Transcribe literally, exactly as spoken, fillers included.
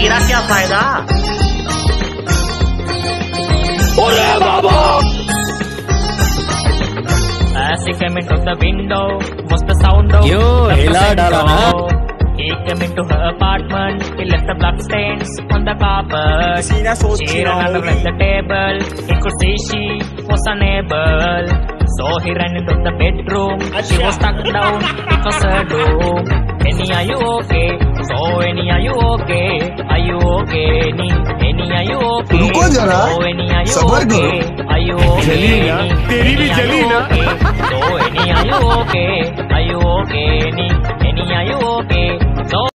तेरा क्या फायदा? ओरे बाबा! As he came into the window, was the sound of Yo, the hila dala na. He came into her apartment. He left the blood stains on the carpet. She ran under the table. He could see she was unable. So he ran into the bedroom. She was stuck down. It was her doom. Annie, are you okay? So Annie, are you okay? Are you okay? Annie, Annie, are you okay? रुको जरा, So Annie, are you सबर करो। okay? Are you okay? जली ना, तेरी भी जली ना। So Annie, are you okay? Are you okay? Annie, Annie, are you okay? So